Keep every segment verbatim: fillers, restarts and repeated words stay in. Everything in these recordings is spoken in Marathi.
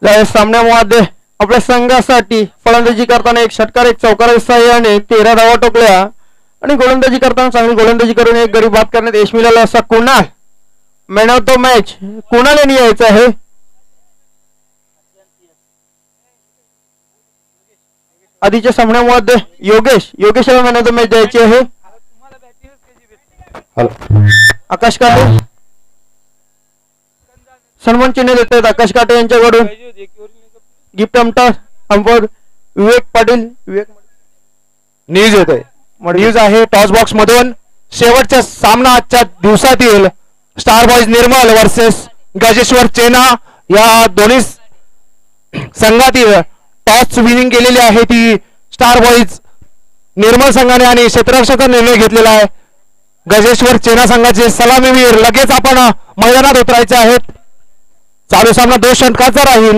या सामन्यामध्ये आपल्या संघासाठी फलंदाजी करताना एक षटकार एक चौकाराच्या सहाय्याने तेरा धावा टोकल्या आणि गोलंदाजी करताना चांगली गोलंदाजी करून एक गडी बाद करण्यात यश मिळालं असा Kunal man of the match Kunal यांनी यायचं आहे. आधीच्या सामन्यामध्ये योगेश योगेश याला मॅन ऑफ द मॅच द्यायची आहे. आकाश काटे सन्मान चिन्ह देत आहेत आकाश काटे यांच्याकडून. Gift umpire umpire Vivek Patil Vivek news येत आहे न्यूज आहे टॉस बॉक्स मधून. शेवटचा सामना आजच्या दिवसातील star boys Nirmal versus Gajeshwar चेना या दोन्ही संघातील टॉस विनिंग केलेली आहे ती स्टार बॉयज निर्मल संघाने आणि क्षेत्ररक्षणाचा निर्णय घेतलेला आहे. गजेश्वर चेना संघाचे सलामीवीर लगेच आपण मैदानात उतरायचे आहेत. चालू सामना दोन षटकांचा राहील.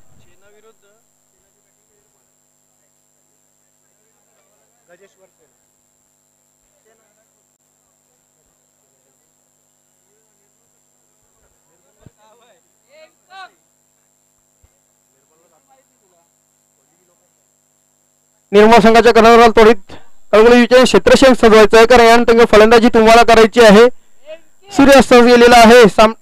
निर्मल संघाच्या कर्णधाराला त्वरित कळकळी विचार क्षेत्रक्षण सजवायचं आहे कारण यानंतर फलंदाजी तुम्हाला करायची आहे. सूर्यास्त गेलेला आहे.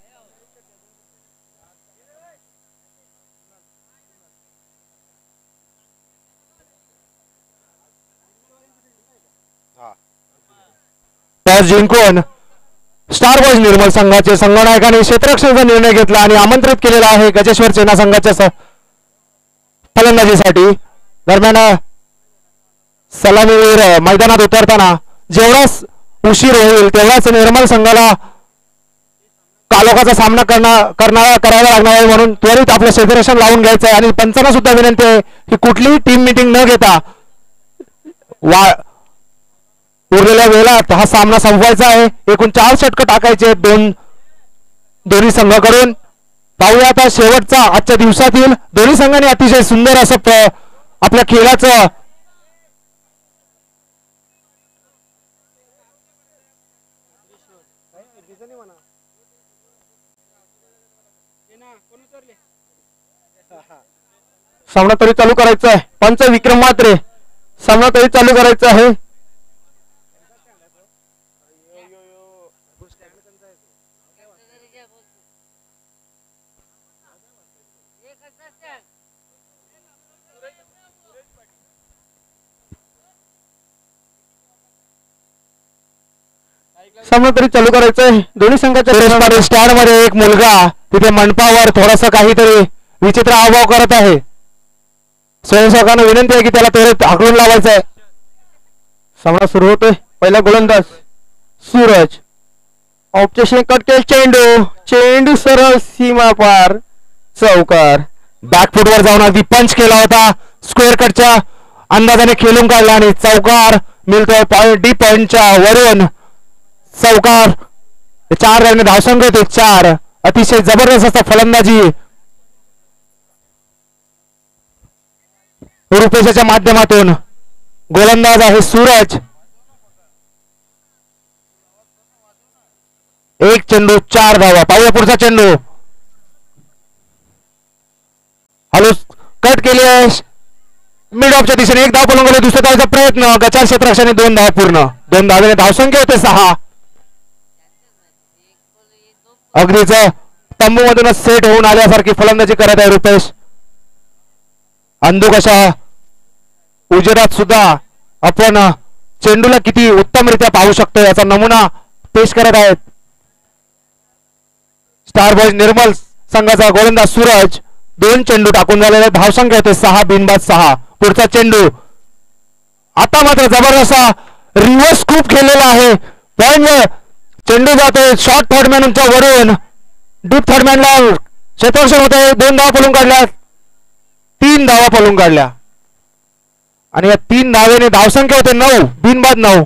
टॉस जिंकून स्टार बॉयज निर्मल संघाचे संघनायकांनी क्षेत्ररक्षणाचा निर्णय घेतला आणि आमंत्रित केलेला आहे गजेश्वर चेना संघाच्या फलंदाजीसाठी. दरम्यान सलामीवीर मैदानात उतरताना जेवढाच उशीर होईल तेवढाच निर्मल संघाला कालोखाचा सामना करणार करणार करावा लागणार आहे म्हणून त्वरित आपलं क्षेत्ररक्षण लावून घ्यायचं आहे. आणि पंचांना सुद्धा विनंती आहे की कुठलीही टीम मिटिंग न घेता वा उरलेल्या वेळात हा सामना संपवायचा आहे. एकूण चार षटकं टाकायचे दोन दोन्ही संघाकडून. पाहूया आता शेवटचा आजच्या दिवसातील दोन्ही संघांनी अतिशय सुंदर असं आपल्या खेळाचं सामना तरी चालू करायचा आहे. पंच विक्रम मात्रे सामना तरी चालू करायचा आहे. सामना तरी चालू करायचा आहे. दोन्ही संघाच्या स्टँड मध्ये एक मुलगा तिथे मंडपावर थोडासा काहीतरी विचित्र हावभाव करत आहे. स्वयंसेवकांना विनंती आहे की त्याला त्वरित हाकलून लावायचं आहे. सामना सुरू होतोय. पहिला गोलंदाज सूरज ऑब्जेक्शन कट केल चेंडू चेंडू सरळ सीमा पार चौकार. बॅकफुटवर जाऊन अगदी पंच केला होता. स्क्वेअर कटच्या अंदाजाने खेळून काढला आणि चौकार मिळतोय पॉइंट डी पॉइंटच्या वरून. चौकार चार रन धावसंख्या होते चार. अतिशय जबरदस्त असता फलंदाजी रुपेशाच्या माध्यमातून. गोलंदाज आहे सूरज. एक चेंडू चार धावा. पाहूया पुढचा चेंडू. हॅलो कट केली आहे मिड ऑफच्या दिशेने. एक धाव पळून गेले. दुसऱ्या धावाचा प्रयत्न गचार क्षेत्ररक्षणाने दोन धाव पूर्ण. दोन धावेने धावसंख्या होते सहा. अगदीच तंबू मधूनच सेट होऊन आल्यासारखी फलंदाजी करत आहे रुपेश. अंधुक अशा उजेडात सुद्धा आपण चेंडूला किती उत्तमरित्या पाहू शकतो याचा नमुना पेश करत आहेत स्टार बॉयज निर्मल संघाचा गोलंदाज सूरज. दोन चेंडू टाकून झालेले. धावसंख्या होते सहा बिनबाद सहा. पुढचा चेंडू आता मात्र जबरदस्त रिव्हर्स खूप खेळलेला आहे. पॉइंट चेंडू जातोय शॉर्ट थर्डमॅनच्या वरून डीप थर्डमॅनला क्षेत्ररक्षण होते. दोन धावा पळून काढल्या. तीन धावा पळून काढल्या आणि या तीन धावेने धावसंख्या होते नऊ बिनबाद नऊ.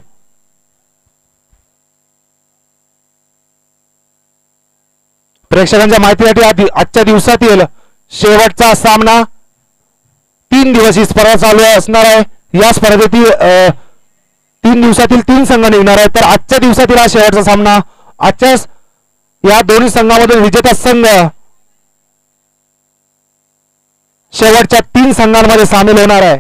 प्रेक्षकांच्या माहितीसाठी आजच्या दिवसातील शेवटचा सामना. तीन दिवस ही स्पर्धा चालू असणार आहे. या स्पर्धेतील तीन दिवसातील तीन संघ निघणार आहेत. तर आजच्या दिवसातील हा शेवटचा सामना. आजच्या या दोन्ही संघामधून विजेता संघ शेवटच्या तीन संघांमध्ये सामील होणार आहे.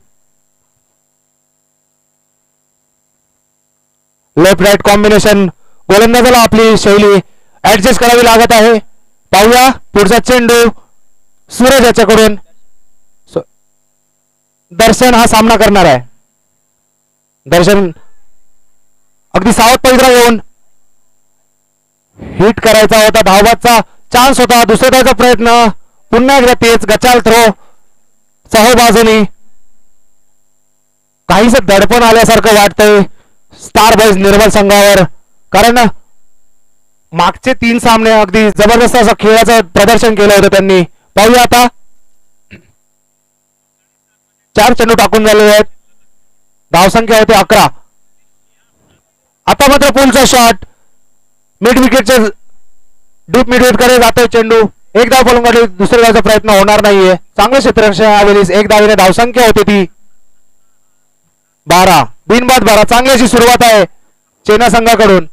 लेफ्ट राईट कॉम्बिनेशन गोलंदाजाला आपली शैली ऍडजस्ट करावी लागत आहे. पाहूया पुढचा चेंडू सूरज याच्याकडून. दर्शन हा सामना करणार आहे. दर्शन अगदी सावध पैजरा घेऊन हिट करायचा होता. धावबादचा चान्स होता. दुसऱ्या धावाचा प्रयत्न. पुन्हा एकदा तेच गचाल थ्रो सह बाजूनी. काहीच दडपण आल्यासारखं वाटतंय स्टार बॉयज निर्मल संघावर, कारण मागचे तीन सामने अगदी जबरदस्त असं खेळाचं प्रदर्शन केलं होतं त्यांनी. पाहूया आता चार चेंडू टाकून झालेले आहेत. धावसंख्या होते अकरा. आता मात्र पुलचा शॉट मिड विकेटचे डीप मिड विकेट कडे जातोय चेंडू. एक धाव फलंदाजी दुसऱ्या धावाचा प्रयत्न होणार नाहीये. चांगलं क्षेत्ररक्षण यावेळी एक धावेने धावसंख्या होती ती बारा. बिनबाद बारा. चांगली अशी सुरुवात आहे चेन्नई संघाकडून.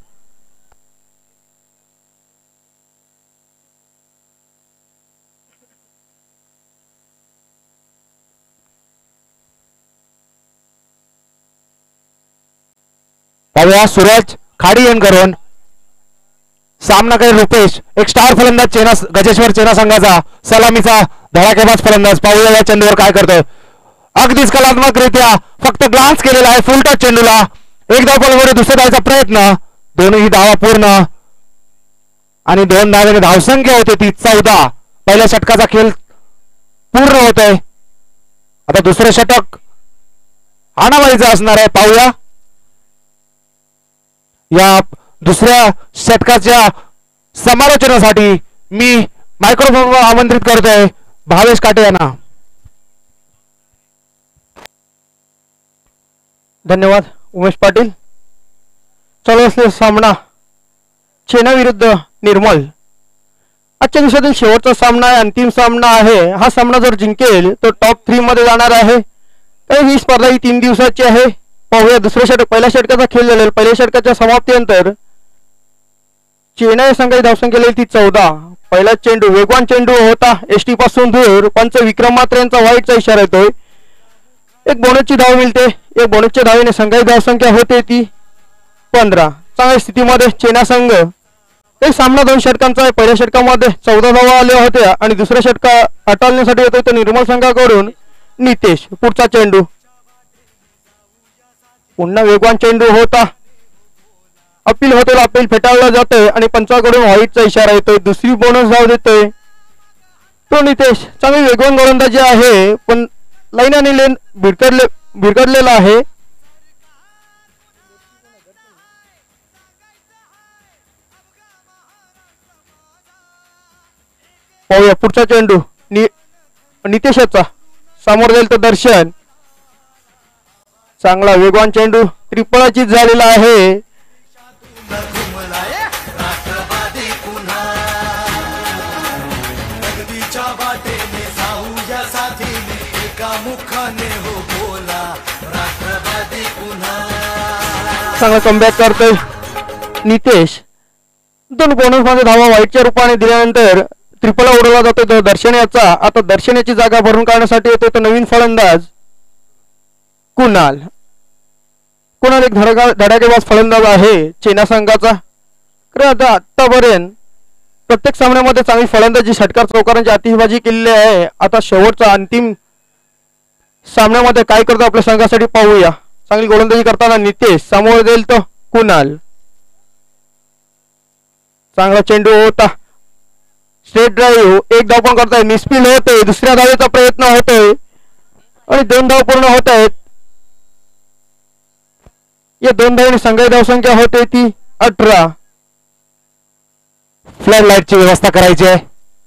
पाहूया सूरज खाडी एन करून सामना काही रुपेश एक स्टार फलंदाज चेना गजेश्वर चेना संघाचा सलामीचा धडाकेबाज फलंदाज. पाहूया या चेंडूवर काय करतोय. अगदीच कलात्मकरित्या फक्त ग्लान्स केलेला आहे फुल टच चेंडूला. एक धाव पलवडे दुसऱ्या धावाचा प्रयत्न. दोनही धावा पूर्ण आणि दोन धावेने धावसंख्या होते ती चौदा. पहिल्या षटकाचा खेळ पूर्ण होतोय. आता दुसरं षटक आणावायचं असणार आहे. पाहूया या दुसऱ्या षटकाच्या समालोचनासाठी मी मायक्रोफोनवर आमंत्रित करतोय भावेश काटे यांना. धन्यवाद उमेश पाटील. चालू असलेला सामना चेन्नई विरुद्ध निर्मल आजच्या दिवसातील शेवटचा सामना आहे. अंतिम सामना आहे. हा सामना जर जिंकेल तो टॉप थ्री मध्ये जाणार आहे. तर ही स्पर्धा ही तीन दिवसाची आहे. पाहूया दुसऱ्या षटक. पहिल्या षटकाचा खेळ झालेला. पहिल्या षटकाच्या समाप्तीनंतर चेन्नई संघाची धावसंख्या ती चौदा. पहिला चेंडू वेगवान चेंडू होता एस टी पासून दूर. पंच विक्रम मात्र यांचा वाईटचा इशारा येतोय. एक बोनसची धाव मिळते. एक बोनसच्या धावेने संघाची धावसंख्या होते ती पंधरा. चांगल्या स्थितीमध्ये चेन्नई संघ. एक सामना दोन षटकांचा आहे. पहिल्या षटकामध्ये चौदा धावा आल्या होत्या आणि दुसऱ्या षटका हाताळण्यासाठी येतोय तो निर्मल संघाकडून नितेश. पुढचा चेंडू पुन्हा वेगवान चेंडू होता. अपील होते. अपील फेटाळला जातोय आणि पंचाकडून व्हाईटचा इशारा येतोय. दुसरी बोनस धाव देतोय तो नितेश. चांगली वेगवान गोलंदाजी आहे पण लाईन आणि लेन भिरकडले भिरकडलेला आहे. पाहूया पुढचा चेंडू नि नितेशाचा समोर जाईल तो दर्शन. चांगला वेगवान चेंडू त्रिपळाचीत झालेला आहे. चांगला कमबॅक करतोय नितेश. दोन बोनस मध्ये धावा व्हाईटच्या रूपाने दिल्यानंतर त्रिपला उडवला जातोय तो दर्शन याचा. आता दर्शन याची जागा भरून काढण्यासाठी येतोय तो नवीन फलंदाज कुणाल. कुणाल एक धडका धडाकेबाज फलंदाज आहे चेन्नई संघाचा. आता आतापर्यंत प्रत्येक सामन्यामध्ये चांगली फलंदाजी षटकार चौकारांची आतिषबाजी केलेली आहे. आता शेवटचा अंतिम सामन्यामध्ये काय करतो आपल्या संघासाठी पाहूया. चांगली गोलंदाजी करताना नितेश. समोर देईल तो कुणाल. चांगला चेंडू होता. Straight drive. एक धाव पण करताय. मिसफील्ड होते. दुसऱ्या धावेचा प्रयत्न होतोय आणि दोन धाव पूर्ण होत आहेत. या दोन धावांनी संघाची धावसंख्या होते ती अठरा. फ्लड लाईटची व्यवस्था करायची आहे.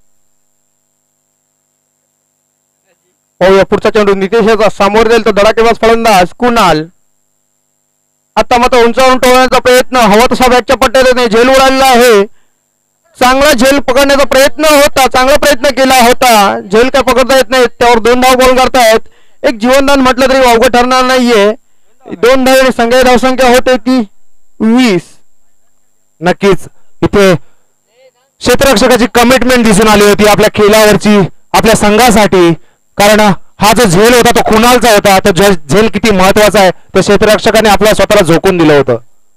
पाहूया पुढचा चेंडू नितेशाचा. समोर जाईल तो धडाकेबाज फलंदाज कुणाल. आता मात्र उंचावरून टोळण्याचा प्रयत्न. हवा तसा बॅटच्या पट्ट्यात झेल उडालेला आहे. चांगला झेल पकडण्याचा प्रयत्न होता. चांगला प्रयत्न केला होता. झेल काय पकडता येत नाही. त्यावर दोन धाव बॉल करतायत. एक जीवनदान म्हटलं तरी अवघड ठरणार नाहीये. दोन धावेने संघाची धावसंख्या होते ती वीस. नक्कीच इथे क्षेत्ररक्षकाची कमिटमेंट दिसून आली होती आपल्या खेळावरची आपल्या संघासाठी. कारण हा जो झेल होता तो कुणालचा होता. तो झेल किती महत्वाचा आहे ते क्षेत्ररक्षकाने आपल्या स्वतःला झोकून दिलं होतं.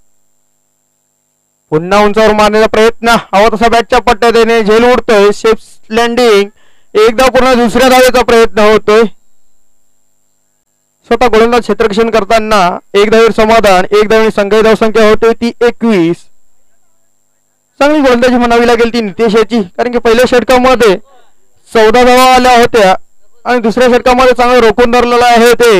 पुन्हा उंचावर मारण्याचा प्रयत्न, हवा तसा बॅटच्या पट्ट्या देणे, झेल उडतोय, सेफ लँडिंग, एकदा पूर्ण दुसऱ्या धावेचा प्रयत्न होतोय. स्वतः गोलंदाज क्षेत्ररक्षण करताना एक धावेवर समाधान, एक धावेने संघाची धावसंख्या होते ती एकवीस. चांगली गोलंदाजी म्हणावी लागेल ती नितेश याची, कारण की पहिल्या षटकामध्ये चौदा धावा आल्या होत्या आणि दुसऱ्या षटकामध्ये चांगलं रोखून धरलेलं आहे ते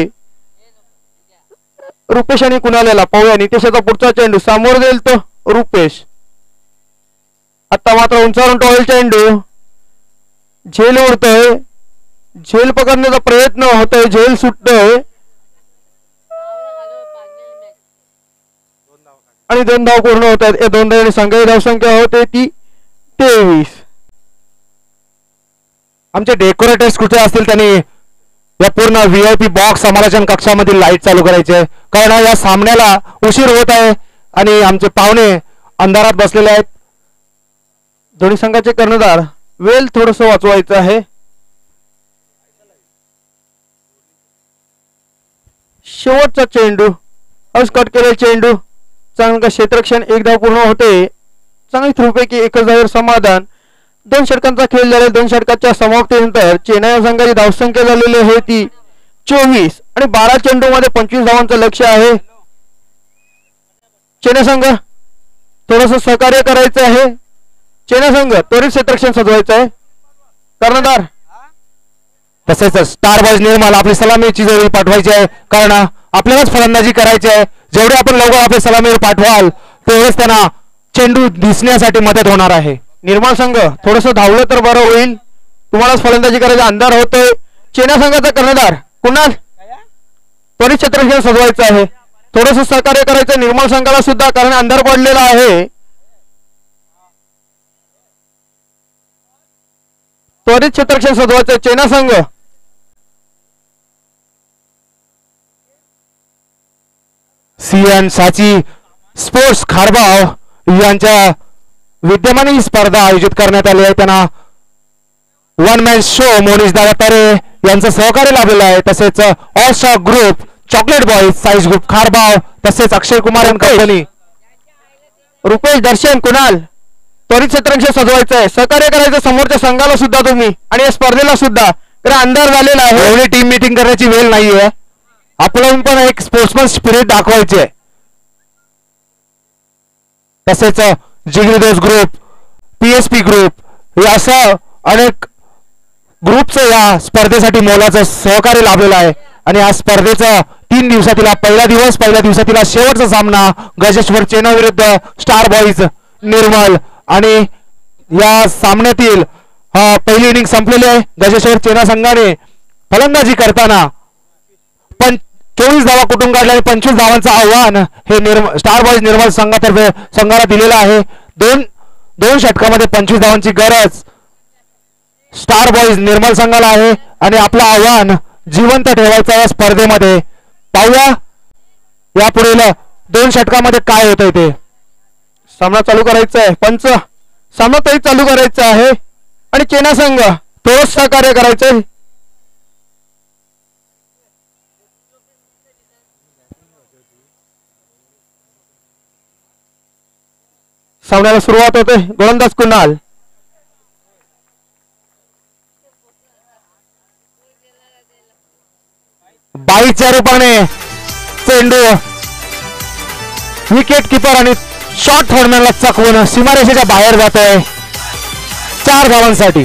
रुपेश आणि कुणाल्याला. पाहूया नितेशाचा पुढचा चेंडू, सामोर जाईल तो रुपेश. आता मात्र उंचावरून टॉवेल चेंडू, झेल उडतोय, झेल पकडण्याचा प्रयत्न होतोय, झेल सुटतोय आणि दोन धाव पूर्ण होत आहेत. या दोन धावांनी संघाची धावसंख्या होते ती तेवीस. आमचे डेकोरेटर्स कुठे असतील त्यांनी या पूर्ण व्हीआयपी बॉक्स समालोचन कक्षामधील लाईट चालू करायचे, कारण या सामन्याला उशीर होत आहे आणि आमचे पाहुणे अंधारात बसलेले आहेत. दोन्ही संघाचे कर्णधार वेल थोडस वाचवायचं आहे. शेवटचा चेंडू, हर्ष कट केलेला चेंडू, चांगलं क्षेत्ररक्षण, एक धाव पूर्ण होते. चांगली थ्रूपैकी एकच धावेवर समाधान. दोन षटकांचा खेळ झाला. दोन षटकाच्या समाप्तीनंतर चेन्नई संघाची धावसंख्या झालेली आहे ती चोवीस आणि बारा चेंडू मध्ये पंचवीस धावांचं लक्ष आहे. चेन्नई संघ थोडस सहकार्य करायचं आहे. चेन्नई संघ त्वरित क्षेत्ररक्षण सजवायचं आहे. कर्णधार तसेच स्टार बॉयज निर्मल आपली सलामीची जोडी पाठवायची आहे, कारण आपल्यालाच फलंदाजी करायची आहे. जेवढे आपण लवकर आपले सलामीवर पाठवाल तेवढेच त्यांना चेंडू दिसण्यासाठी मदत होणार आहे. निर्मल संघ थोडस धावलं तर बरं होईल, तुम्हालाच फलंदाजी करायचा अंधार होतोय. चेन्नई संघाचा कर्णधार कुणाल त्वरित क्षेत्ररक्षण सजवायचं आहे. थोडस सहकार्य करायचं निर्मल संघाला सुद्धा, कारण अंधार पडलेला आहे. त्वरित क्षेत्ररक्षण सजवायचं चेन्नई संघ. सीएन साची स्पोर्ट्स खारबाव यांच्या विद्यमाने ही स्पर्धा आयोजित करण्यात आली आहे. त्यांना one man show Monish Davtare यांचं सहकार्य लाभलेलं आहे. तसेच all star group, chocolate boys, साईज ग्रुप खारबाव, तसेच अक्षय कुमार अँड कंपनी. रुपेश, दर्शन, कुणाल त्वरित क्षेत्ररक्षण सजवायचं आहे. सहकार्य करायचं समोरच्या संघाला सुद्धा तुम्ही आणि या स्पर्धेला सुद्धा, कारण अंधार झालेला आहे. एवढी टीम मीटिंग करण्याची वेळ नाहीये. आपल्याहून पण एक स्पोर्ट्समन स्पिरिट दाखवायचे. तसेच जिगरीदोस ग्रुप, पीएसपी ग्रुप, हे असं अनेक ग्रुपचं या स्पर्धेसाठी मोलाचं सहकार्य लाभलेलं आहे. आणि या स्पर्धेचा तीन दिवसातील पहिला दिवस, पहिल्या दिवसातील शेवटचा सामना गजेश्वर चेना विरुद्ध स्टार बॉईज निर्मल. आणि या सामन्यातील पहिली इनिंग संपलेली आहे. गजेश्वर चेना संघाने फलंदाजी करताना पण चोवीस धावा कुठून काढल्या आणि पंचवीस धावांचं आव्हान हे निर्म स्टार बॉईज निर्मल संघातर्फे संघाला दिलेलं आहे. दोन दोन षटकामध्ये पंचवीस धावांची गरज स्टार बॉईज निर्मल संघाला आहे आणि आपलं आव्हान जिवंत ठेवायचं या स्पर्धेमध्ये. पाहूया यापुढील दोन षटकामध्ये काय होतंय ते. सामना चालू करायचा आहे. पंच सामना तरी चालू करायचा आहे आणि चेन्नई संघ थोडं सहकार्य करायचंय. सामन्याला सुरुवात होते. गोलंदाज कुणाल, बाईच्या रूपाने चेंडू विकेट किपर आणि शॉट थोडण्याला चकवून सीमारेषेच्या बाहेर जातोय चार धावांसाठी.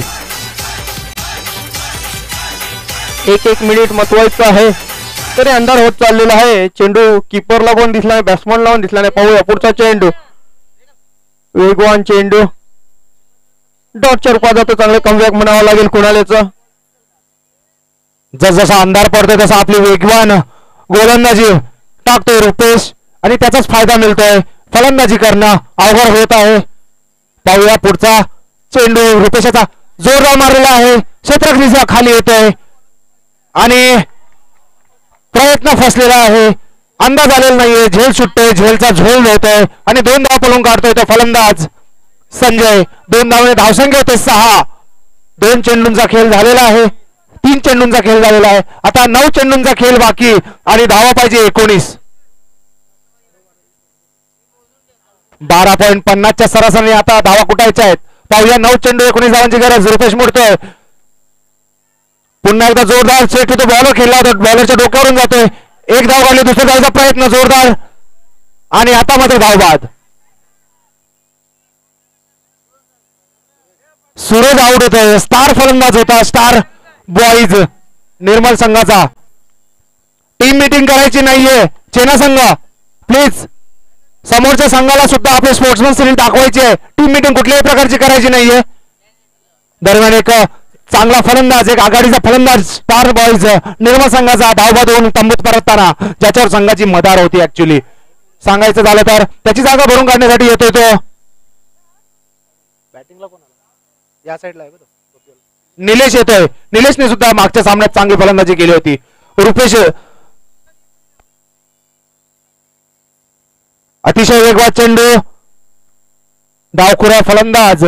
एक एक मिनिट महत्वाचं आहे, तरी अंधार होत चाललेला आहे. चेंडू किपरला कोण दिसला नाही, बॅट्समनला कोण दिसला नाही. पाहूया पुढचा चेंडू, वेगवान चेंडू, डॉटच्या रूपात जातो. चांगलं कमबॅक म्हणावं लागेल कुणालेचं. जसजसा अंधार पडतोय तसा आपली वेगवान गोलंदाजी टाकतोय रुपेश आणि त्याचाच फायदा मिळतोय. फलंदाजी करणं अवघड होत आहे. पाहूया पुढचा चेंडू, रुपेशाचा जोरदार मारलेला आहे, क्षेत्ररक्षणाच्या खाली येतोय आणि प्रयत्न फसलेला आहे. अंदाज आलेला नाहीये. झेल सुटतोय, झेलचा झोल होतोय आणि दोन धाव पळून काढतोय तो फलंदाज संजय. दोन धावाने धावसंख्या होते सहा. दोन चेंडूंचा खेळ झालेला आहे. तीन चेंडूंचा खेळ झालेला आहे. आता नऊ चेंडूंचा खेळ बाकी आणि धावा पाहिजे एकोणीस. बारा पॉईंट पन्नासच्या सरासरी आता धावा कुटायच्या आहेत. पाहूया नऊ चेंडू एकोणीस धावांची गरज. रुपेश मोडतोय पुन्हा एकदा जोरदार सेट होतो. बॉलर खेळला होता बॉलरच्या डोक्यावरून जातोय. एक धाव काढली दुसऱ्या धावचा प्रयत्न जोरदार आणि आता मात्र धाव बाद. सूरज आउट होतोय. स्टार फलंदाज होता स्टार बॉईज निर्मल संघाचा. टीम मीटिंग करायची नाहीये चेना संघ प्लीज. समोरच्या संघाला सुद्धा आपले स्पोर्ट्समन स्पिरिट दाखवायचे आहे. टीम मीटिंग कुठल्याही प्रकारची करायची नाहीये. दरम्यान एक चांगला फलंदाज एक आघाडीचा फलंदाज स्टार बॉईज निर्मल संघाचा धावबाद होऊन तंबूत परतताना ज्याच्यावर संघाची मदार होती. ऍक्च्युली सांगायचं झालं तर त्याची जागा भरून काढण्यासाठी येतोय तो. बॅटिंगला कोणाला या साईडला आहे निलेश येतोय. निलेशने सुद्धा मागच्या सामन्यात चांगली फलंदाजी केली होती. रुपेश अतिशय वेगवान चेंडू डावखुरा फलंदाज.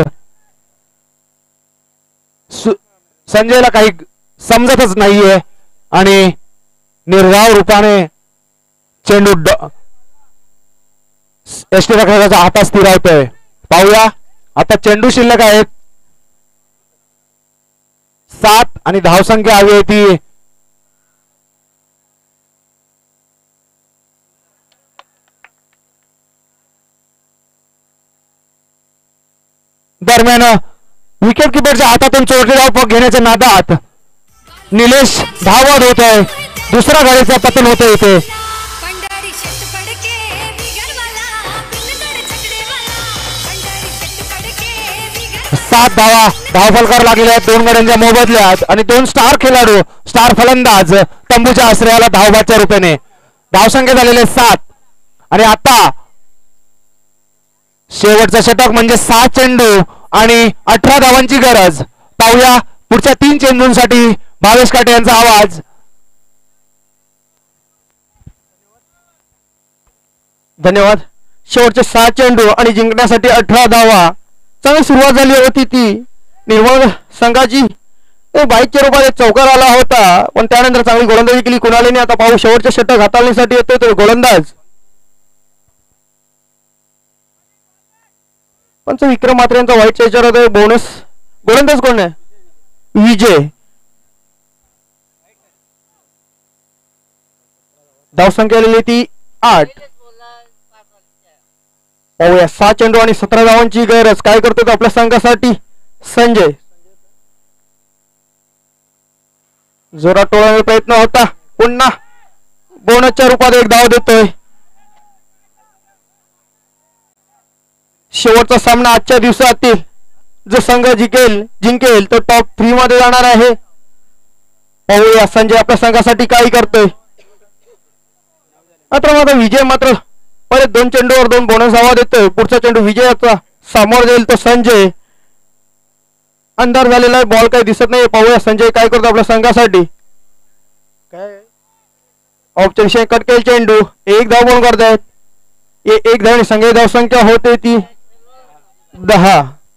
संजयला काही समजतच नाहीये आणि निर्धाव रूपाने चेंडू यष्टीरक्षकाच्या हातात स्थिरावतोय. पाहूया आता चेंडू शिल्लक आहेत सात आणि धावसंख्या हवी आहे ती दरम्यान विकेट किपरच्या हातातून चोरटी धाव पक घेण्याच्या नादात निलेश धावत होत आहे. दुसरा गाडीचा पतन होतं इथे. सात धावा धावफलकार लागलेल्या आहेत दोन गाड्यांच्या मोबदल्यात आणि दोन स्टार खेळाडू स्टार फलंदाज तंबूच्या आश्रयाला धावबाच्या रूपाने. धावसंख्या झालेले सात आणि आता शेवटचा षटक म्हणजे सहा चेंडू आणि अठरा धावांची गरज. पाहूया पुढच्या तीन चेंडूंसाठी भावेश काटे यांचा आवाज. धन्यवाद. शेवटचे सहा चेंडू आणि जिंकण्यासाठी अठरा धावा. चांगली सुरुवात झाली होती ती निर्मळ संघाची. बाईकच्या रूपात एक चौकार आला होता पण त्यानंतर चांगली गोलंदाजी केली कुणालीने. आता पाहू शेवटचे षटक हाताळण्यासाठी येतोय तो गोलंदाज पंच विक्रम मात्र यांचा व्हाईटच्या याच्यावर बोनस. गोलंदाज कोण आहे विजय. धावसंख्या आलेली ती आठ. पाहूया सहा चेंडू आणि सतरा धावांची गरज. काय करतो आपल्या संघासाठी संजय. जोरात टोळण्याचा प्रयत्न होता पुन्हा बोनसच्या रूपात एक धाव देतोय. शेवटचा सामना आजच्या दिवसातील जो संघ जिंकेल जिंकेल तो टॉप थ्री मध्ये जाणार आहे. पाहूया संजय आपल्या संघासाठी काय करतोय. मात्र मात्र विजय मात्र परत दोन चेंडूवर दोन बोनस धावा देतोय. पुढचा चेंडू विजयाचा समोर जाईल तो संजय. अंधार झालेला आहे बॉल काही दिसत नाही. पाहूया संजय काय करतो आपल्या संघासाठी. काय ऑफच्या विषय कट केल चेंडू एक धाव बोल करतायत. एक धाव संघ धावसंख्या होते ती दहा.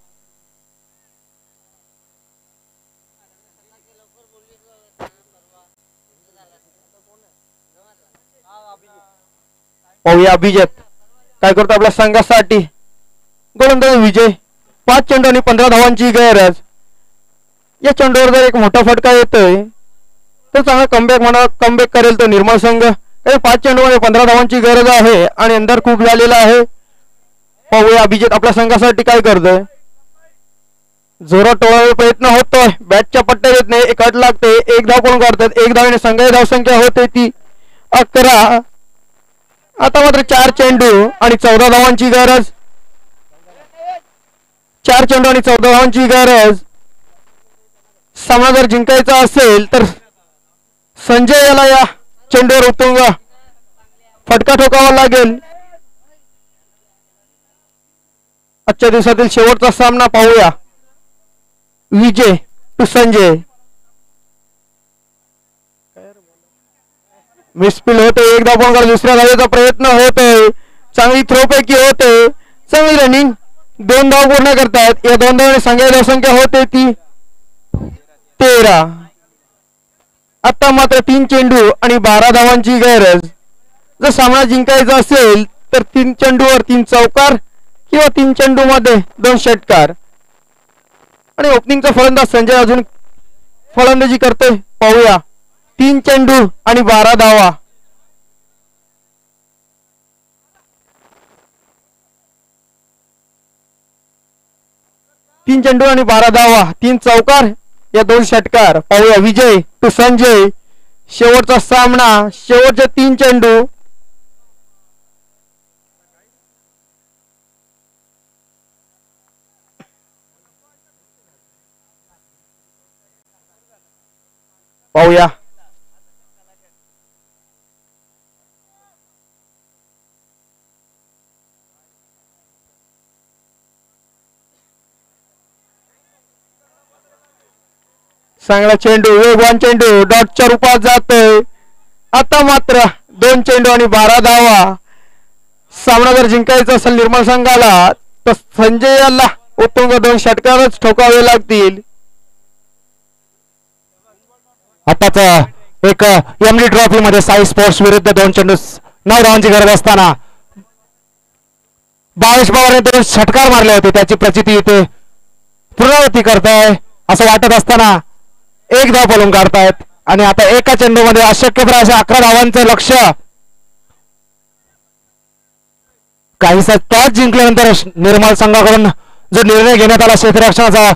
पाहूया अभिजित काय करतो आपल्या संघासाठी. गोलंदाज विजय. पाच चेंडू आणि पंधरा धावांची गरज. या चेंडूवर जर एक मोठा फटका येतोय तर चांगला कमबॅक म्हणा कमबॅक करेल तो निर्मळ संघ. पाच चेंडू आणि पंधरा धावांची गरज आहे आणि अंधार खूप झालेला आहे. पाहूया अभिजित आपल्या संघासाठी काय करतोय. जोरात टोळाचा प्रयत्न होतोय. बॅटच्या पट्ट्या येत नाही. एक अट लागते. एक धाव कोण काढतात. एक धाव आणि संघ धावसंख्या होते ती अकरा. आता मात्र चार चेंडू आणि चौदा धावांची गरज. चार चेंडू आणि चौदा धावांची गरज. सामना जर जिंकायचा असेल तर संजय याला या चेंडूवर उत्तुंग फटका ठोकावा लागेल. आजच्या दिवसातील शेवटचा सामना पाहूया विजय टू संजय. मिसफील्ड होते. एक धाव पण दुसऱ्या धावेचा प्रयत्न होतोय. चांगली थ्रो पैकी होते. चांगली रनिंग. दोन धाव पूर्ण करतात. या दोन धावांनी संघ धावसंख्या होते ती तेरा. आता मात्र तीन चेंडू आणि बारा धावांची गरज. जर सामना जिंकायचा असेल तर तीन चेंडूवर तीन चौकार किंवा तीन चेंडू मध्ये दोन षटकार. आणि ओपनिंगचा फलंदाज संजय अजून फलंदाजी करतोय. पाहूया. तीन चेंडू आणि बारा धावा. तीन चेंडू आणि बारा धावा, तीन चौकार या दोन षटकार. पाहूया विजय टू संजय. शेवटचा सामना, शेवटचे तीन चेंडू. पाहूया. चांगला चेंडू, वेगवान चेंडू डॉटच्या रूपात जातोय. आता मात्र दोन चेंडू आणि बारा धावा. सामना जर जिंकायचा असेल निर्मल संघाला तर संजय याला उत्तुंग दोन षटकारच ठोकावे लागतील. आताच एक एमडी ट्रॉफी मध्ये साई स्पोर्ट्स विरुद्ध दोन चेंडू नऊ धावांची गरज असताना बावीस पवारने दोन षटकार मारले होते. त्याची प्रचिती इथे पुनरावृत्ती करताय असं वाटत असताना एक धाव बोलून काढतायत. आणि आता एका चेंडू मध्ये अशक्यप्राय अशा अकरा धावांचं लक्ष. काहीसा टॉस जिंकल्यानंतर निर्मल संघाकडून जो निर्णय घेण्यात आला क्षेत्ररक्षणाचा